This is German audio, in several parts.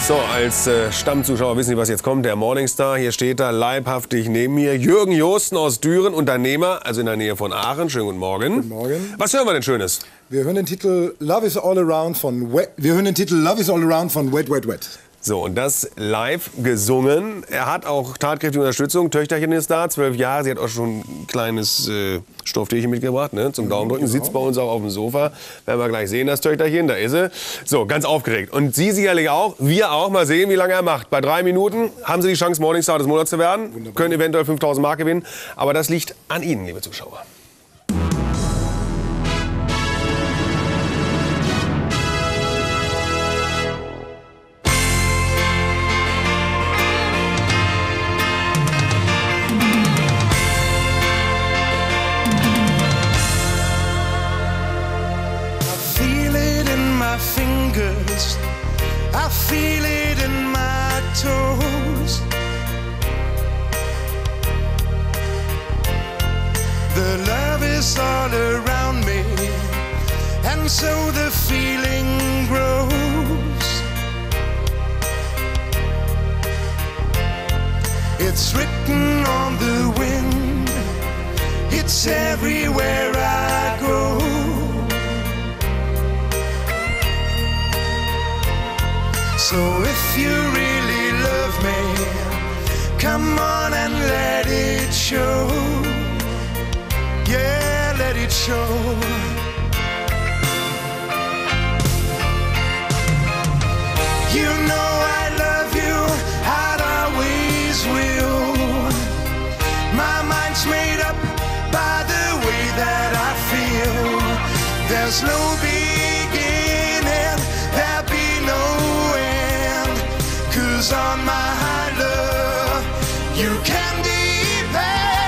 So, als Stammzuschauer wissen Sie, was jetzt kommt. Der Morningstar, hier steht er leibhaftig neben mir. Jürgen Josten aus Düren, Unternehmer, also in der Nähe von Aachen. Schönen guten Morgen. Guten Morgen. Was hören wir denn Schönes? Wir hören den Titel Love is All Around von Wet Wet Wet. So, und das live gesungen. Er hat auch tatkräftige Unterstützung. Töchterchen ist da, 12 Jahre. Sie hat auch schon ein kleines Stofftierchen mitgebracht, ne, zum Daumendrücken. Genau. Sitzt bei uns auch auf dem Sofa. Werden wir gleich sehen, das Töchterchen. Da ist sie. So, ganz aufgeregt. Und Sie sicherlich auch. Wir auch. Mal sehen, wie lange er macht. Bei 3 Minuten haben Sie die Chance, Morningstar des Monats zu werden. Wunderbar. Können eventuell 5.000 Mark gewinnen. Aber das liegt an Ihnen, liebe Zuschauer. Fingers, I feel it in my toes. The love is all around me, and so the feeling grows. It's written on the wind, it's everywhere I go. So if you really love me, come on and let it show. Yeah, let it show. You know I love you, I'd always will. My mind's made up by the way that I feel. There's no beginning, there'll be no on my love, you can depend.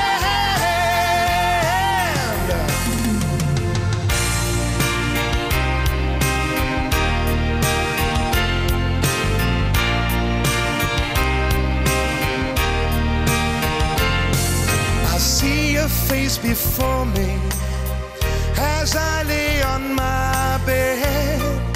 I see your face before me as I lay on my bed.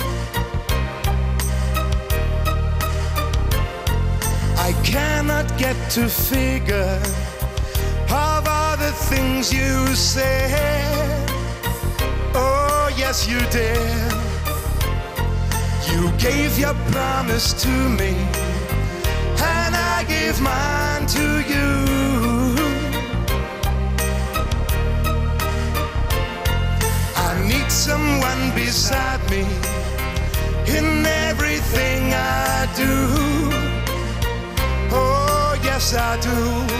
I cannot get to figure of all the things you said. Oh, yes, you did. You gave your promise to me, and I gave mine to you. I need someone beside me in everything I do. Oh, yes, I do.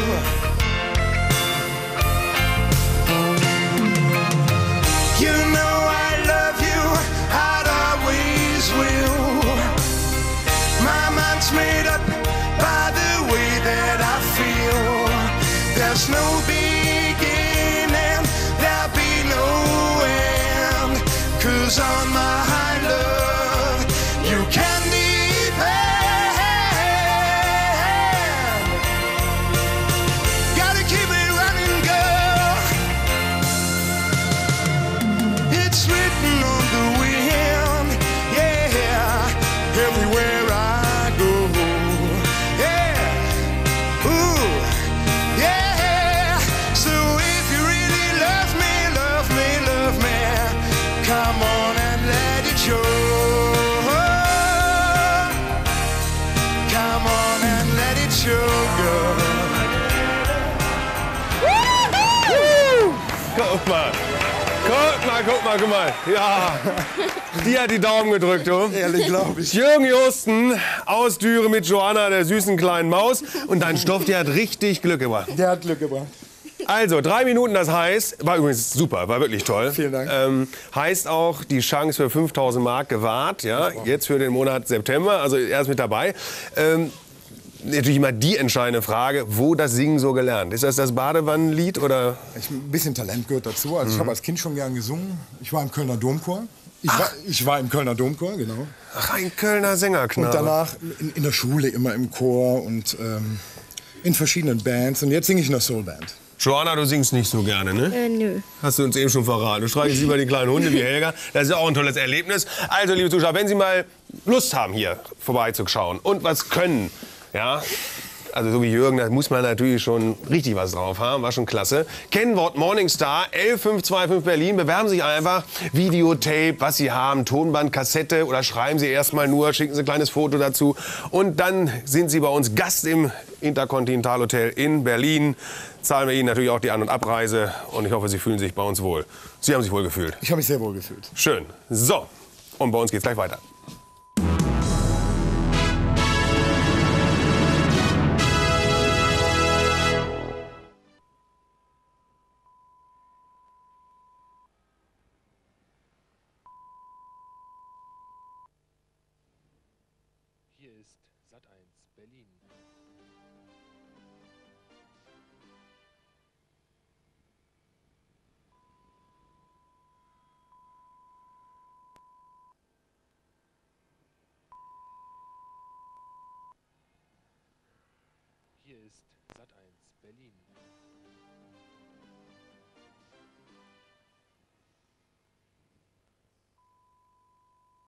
You know I love you, I'd always will. My mind's made up by the way that I feel. There's no beginning, there'll be no end. 'Cause on my love, you can depend. Guck mal. Ja, die hat die Daumen gedrückt, du. Ehrlich, glaube ich. Jürgen Josten aus Düren mit Joanna, der süßen kleinen Maus. Und dein Stoff, der hat richtig Glück gebracht. Der hat Glück gebracht. Also, 3 Minuten, das heißt, war übrigens super, war wirklich toll. Vielen Dank. Heißt auch, die Chance für 5.000 Mark gewahrt, ja, jetzt für den Monat September, also er ist mit dabei. Natürlich immer die entscheidende Frage, wo das Singen so gelernt. Ist das Badewannenlied oder? Ein bisschen Talent gehört dazu. Also ich habe als Kind schon gern gesungen. Ich war im Kölner Domchor. Ich war im Kölner Domchor, genau. Ach, ein Kölner Sängerknabe. Und danach in der Schule immer im Chor und in verschiedenen Bands. Und jetzt singe ich in der Soulband. Joanna, du singst nicht so gerne, ne? Nö. Hast du uns eben schon verraten. Du streichelst lieber die kleinen Hunde wie Helga. Das ist ja auch ein tolles Erlebnis. Also, liebe Zuschauer, wenn Sie mal Lust haben, hier vorbeizuschauen und was können, ja, also so wie Jürgen, da muss man natürlich schon richtig was drauf haben, war schon klasse. Kennwort Morningstar 11525 Berlin, bewerben Sie sich einfach, Videotape, was Sie haben, Tonband, Kassette oder schreiben Sie erstmal nur, schicken Sie ein kleines Foto dazu und dann sind Sie bei uns Gast im Intercontinental Hotel in Berlin. Zahlen wir Ihnen natürlich auch die An- und Abreise und ich hoffe, Sie fühlen sich bei uns wohl. Sie haben sich wohl gefühlt. Ich habe mich sehr wohl gefühlt. Schön. So, und bei uns geht's gleich weiter. Hier ist Sat.1 Berlin. Hier ist Sat.1 Berlin.